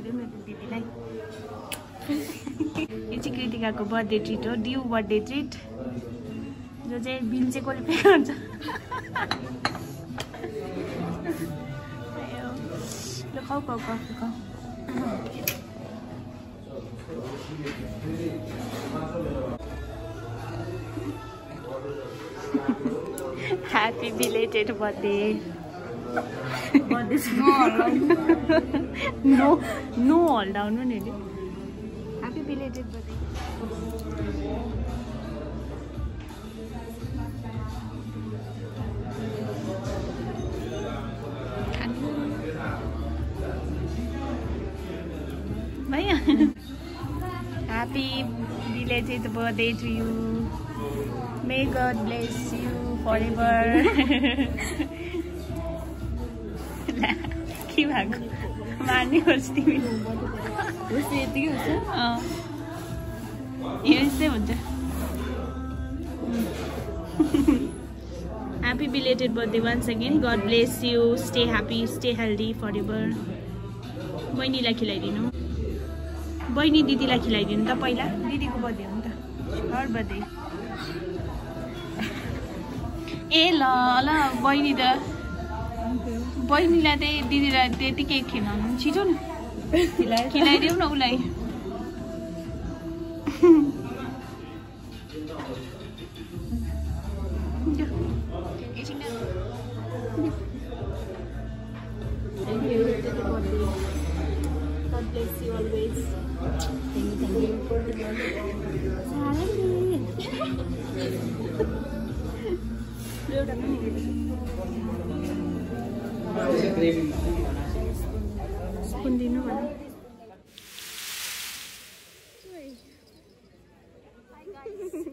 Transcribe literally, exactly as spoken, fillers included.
गरिदिउँ न दिदीलाई यो चाहिँ कृतिकाको बर्थडे ट्रिट हो ड्यू बर्थडे ट्रिट जो चाहिँ बिल चाहिँ कसले पे गर्छ ल खाऊ खाऊ खाऊ खाऊ Happy belated birthday. Birthday no, no all down one it. Happy belated birthday. Bhaiya. Happy belated birthday to you. May God bless you forever. के भएको मार्ने गर्छ तिमी यतिकै हुन्छ यो यस्तै हुन्छ Happy belated birthday once again. God bless you. Stay happy, stay healthy forever. बहिनीलाई खिलाइदिनु बहिनी दिदीलाई खिलाइदिनु त पहिला दिदीको बर्थडे हो नि त हर बर्थडे ए ल ल बहिनी त बहिनीलाई चाहिँ दिदीलाई त्यति केक खिलाउनु छिटो न खिलाइदेऊ न उसलाई God bless you always. Thank you, thank you. Spoon dino ba? Hi guys.